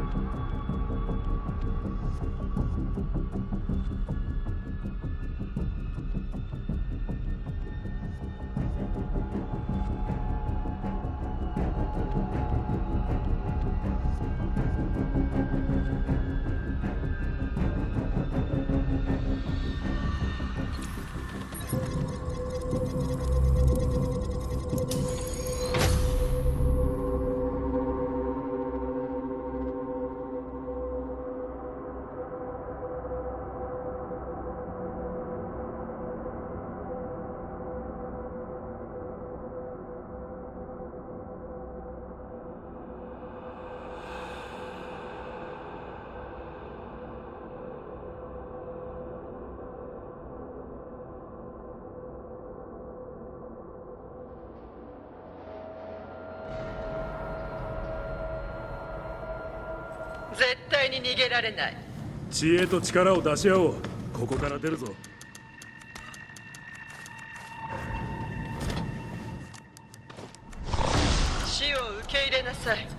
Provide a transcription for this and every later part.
絶対に逃げられない。 知恵と力を出し合おう。ここから出るぞ。 死を受け入れなさい。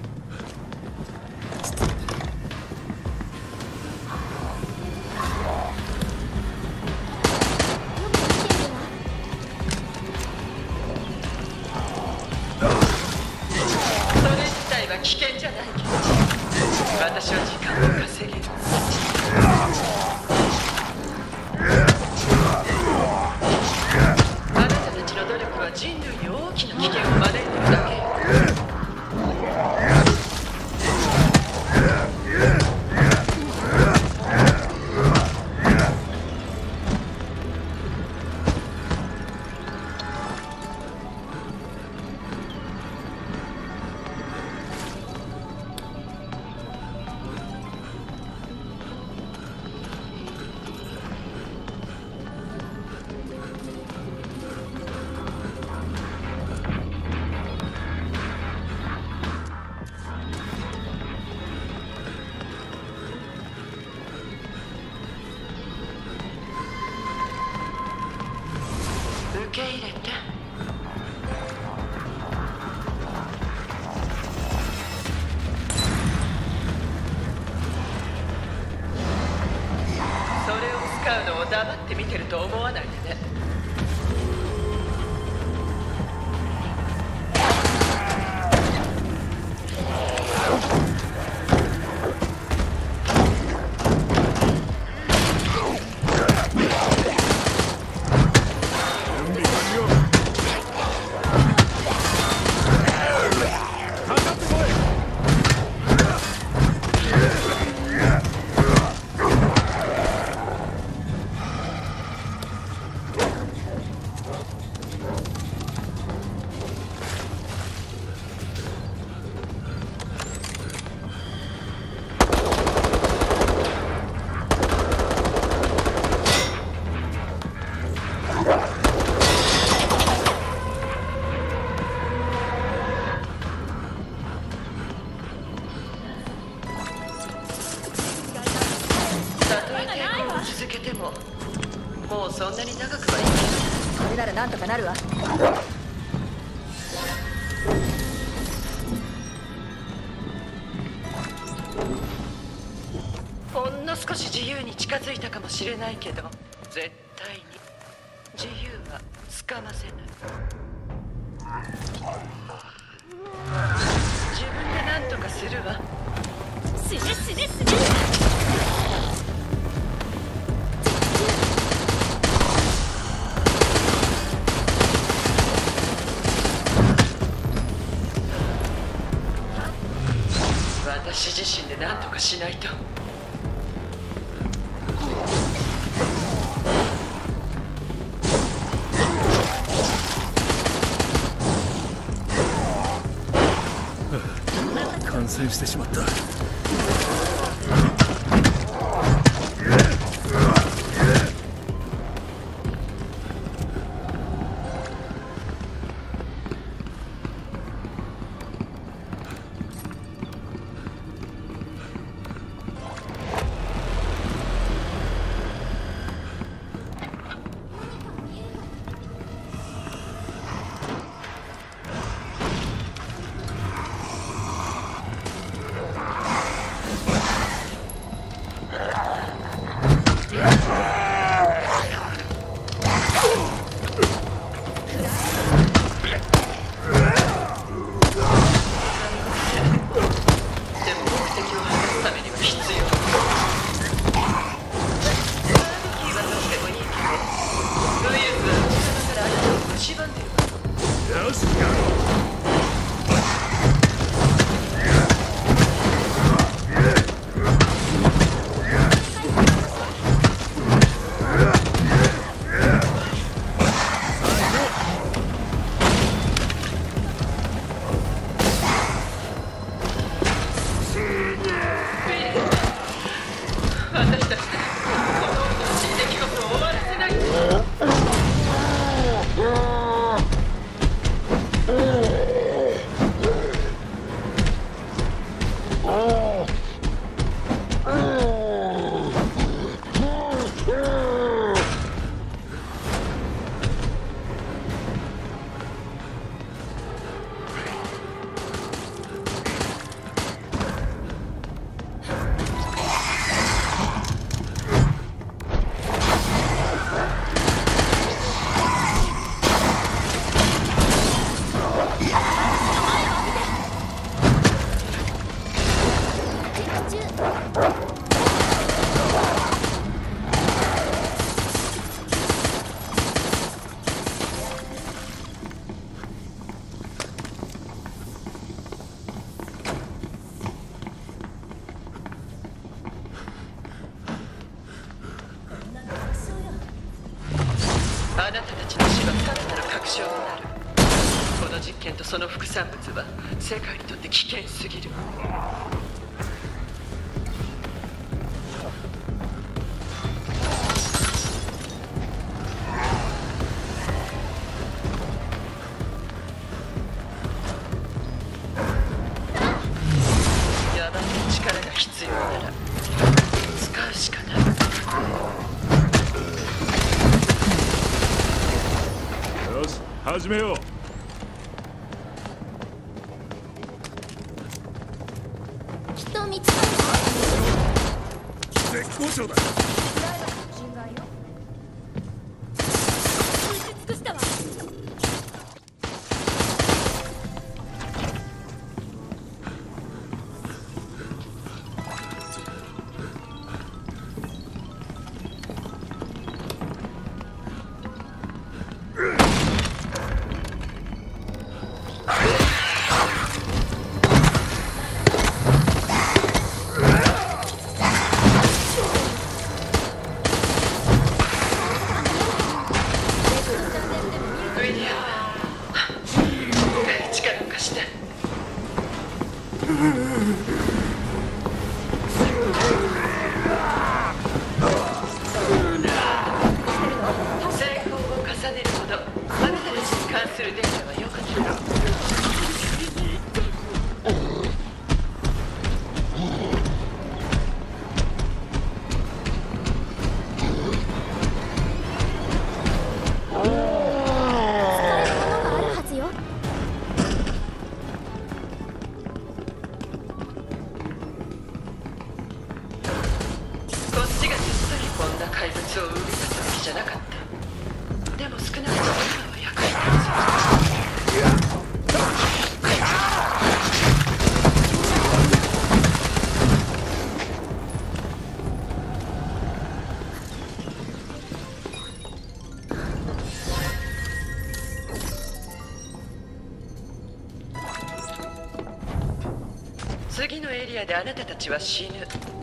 それ自体は危険じゃないけど、私は時間を稼げる。あなたたちの努力は人類に大きな危険を招いてるだけよ。受け入れて。それを使うのを黙って見てると思わないでね。続けてももうそんなに長くはいいけど、 これならなんとかなるわ。 ほんの少し自由に近づいたかもしれないけど、絶対に自由はつかませない。自分で何とかするわ。 死ね死ね死ね。 私自身で何とかしないと。 感染してしまった。 あなたたちの死はさらなる確証となる。この実験とその副産物は世界にとって危険すぎる。ヤバい力が必要なら使うしかない。 よし始めよう。 きっと見つかる。 絶好調だ。 人外よ。打ち尽くしたわ。 ウィリアム、力を貸して。成功を重ねるほどあなたたちに関するデータは良かった。こっちが実際こんな怪物を生み出すわけじゃなかった。でも少なくとも今は役に立つ。次のエリアであなたたちは死ぬ。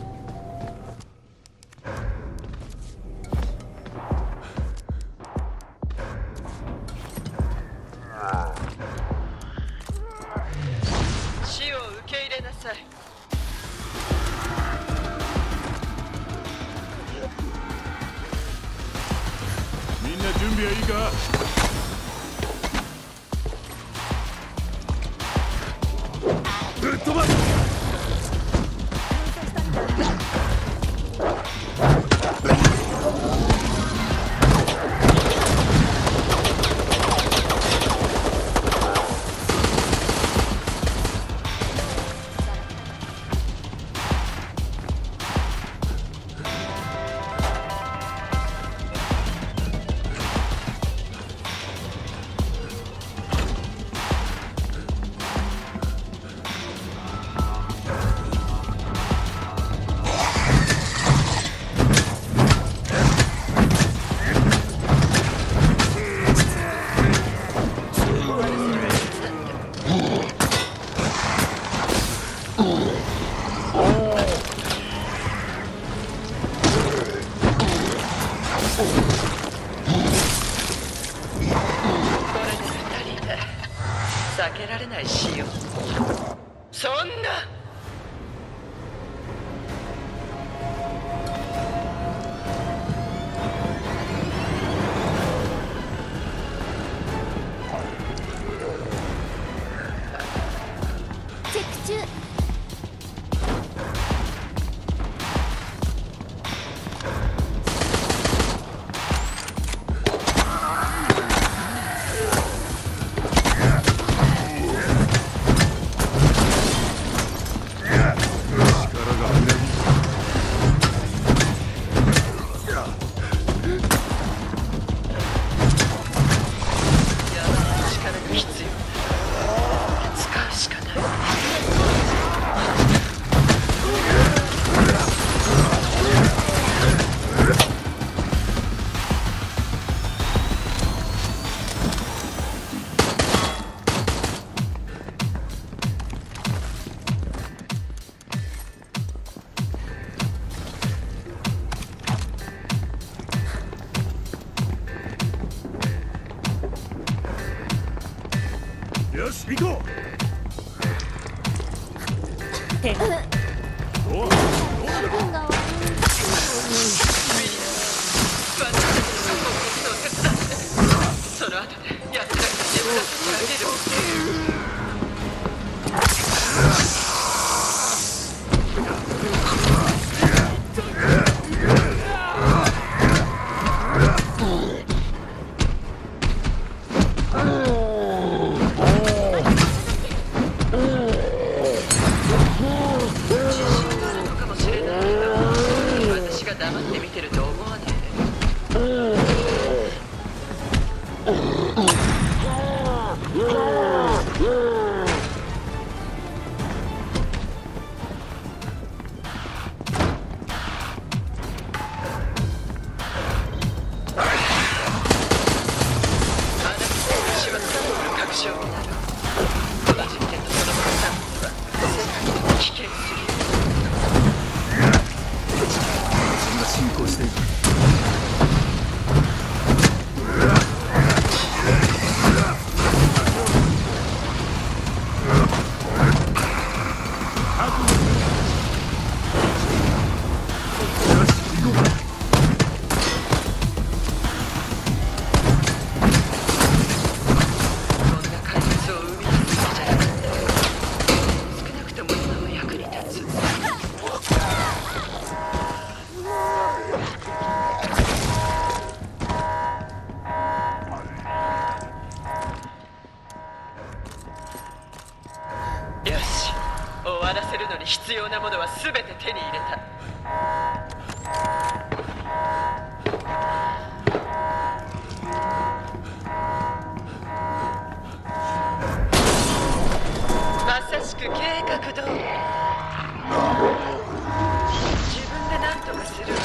死を受け入れなさい。 みんな準備はいいか。ぶっ飛ばす。 行こ手がう。おう、 気分が悪い。 私たちの過去を手伝ってその後で奴らに眠らせてあげる。黙って見てると思わね私は確証になる。この実験とそのスタンスは危険すぎる。 進行している。よし、終わらせるのに必要なものは全て手に入れた。まさしく計画通り。自分で何とかするわ。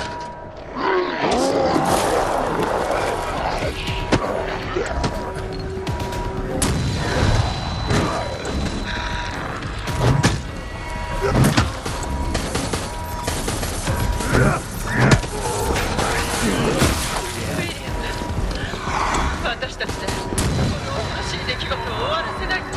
私たちでこのおかしい出来事を終わらせないと。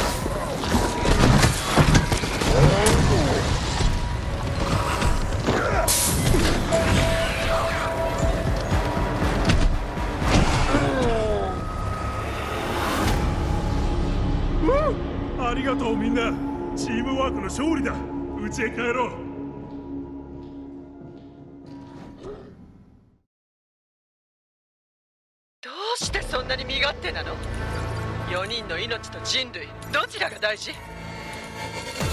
ありがとうみんな。チームワークの勝利だ。家へ帰ろう。 どうしてそんなに身勝手なの？4人の命と人類、どちらが大事？